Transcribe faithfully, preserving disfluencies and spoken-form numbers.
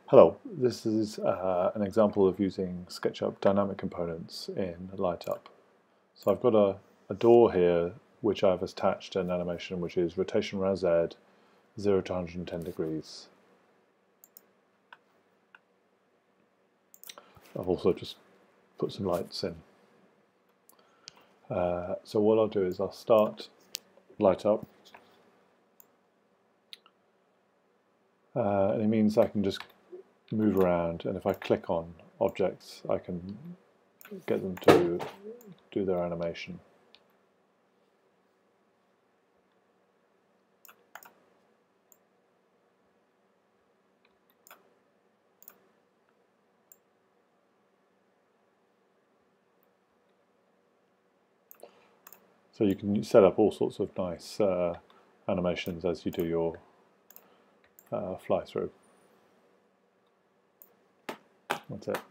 Hello, this is uh, an example of using SketchUp dynamic components in LightUp. So I've got a, a door here which I've attached an animation which is rotation around Z, zero to one hundred ten degrees. I've also just put some lights in. Uh, so what I'll do is I'll start LightUp, uh, and it means I can just move around, and if I click on objects I can get them to do their animation. So you can set up all sorts of nice uh, animations as you do your uh, fly through. That's it.